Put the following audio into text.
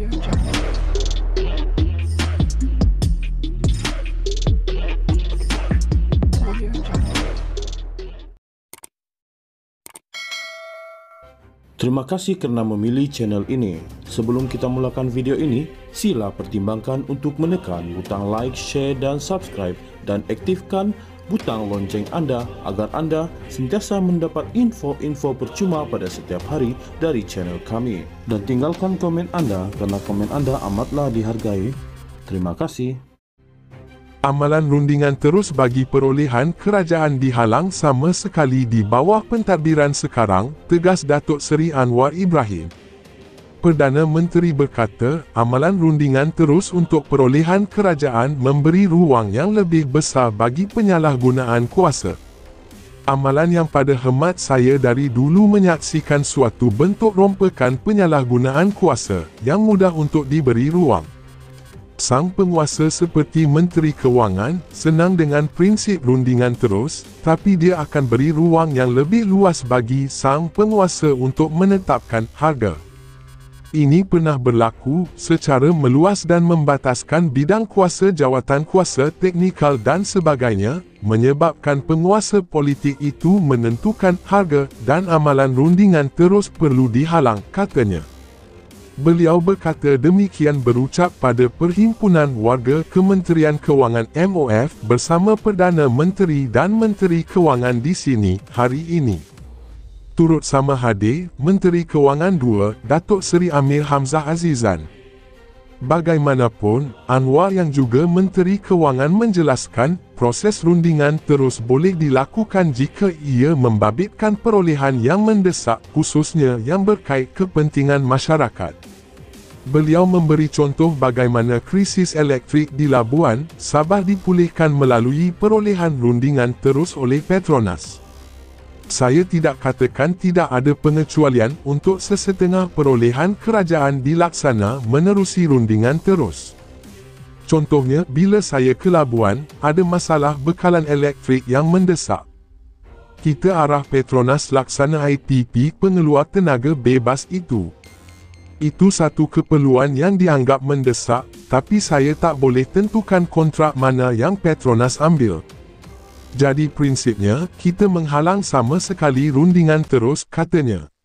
Terima kasih kerana memilih channel ini. Sebelum kita mulakan video ini, sila pertimbangkan untuk menekan butang like, share dan subscribe dan aktifkan butang lonceng anda agar anda sentiasa mendapat info-info percuma pada setiap hari dari channel kami. Dan tinggalkan komen anda kerana komen anda amatlah dihargai. Terima kasih. Amalan rundingan terus bagi perolehan kerajaan dihalang sama sekali di bawah pentadbiran sekarang, tegas Datuk Seri Anwar Ibrahim. Perdana Menteri berkata, amalan rundingan terus untuk perolehan kerajaan memberi ruang yang lebih besar bagi penyalahgunaan kuasa. Amalan yang pada hemat saya dari dulu menyaksikan suatu bentuk rompakan penyalahgunaan kuasa yang mudah untuk diberi ruang. Sang penguasa seperti Menteri Kewangan senang dengan prinsip rundingan terus, tapi dia akan beri ruang yang lebih luas bagi sang penguasa untuk menetapkan harga. Ini pernah berlaku secara meluas dan membataskan bidang kuasa jawatan kuasa teknikal dan sebagainya, menyebabkan penguasa politik itu menentukan harga dan amalan rundingan terus perlu dihalang, katanya. Beliau berkata demikian berucap pada Perhimpunan Warga Kementerian Kewangan MOF bersama Perdana Menteri dan Menteri Kewangan di sini hari ini. Turut sama hadir Menteri Kewangan II, Datuk Seri Amir Hamzah Azizan. Bagaimanapun, Anwar yang juga Menteri Kewangan menjelaskan, proses rundingan terus boleh dilakukan jika ia membabitkan perolehan yang mendesak khususnya yang berkait kepentingan masyarakat. Beliau memberi contoh bagaimana krisis elektrik di Labuan, Sabah dipulihkan melalui perolehan rundingan terus oleh Petronas. Saya tidak katakan tidak ada pengecualian untuk sesetengah perolehan kerajaan dilaksana menerusi rundingan terus. Contohnya, bila saya ke Labuan, ada masalah bekalan elektrik yang mendesak. Kita arah Petronas laksana ITP pengeluar tenaga bebas itu. Itu satu keperluan yang dianggap mendesak, tapi saya tak boleh tentukan kontrak mana yang Petronas ambil. Jadi prinsipnya, kita menghalang sama sekali rundingan terus, katanya.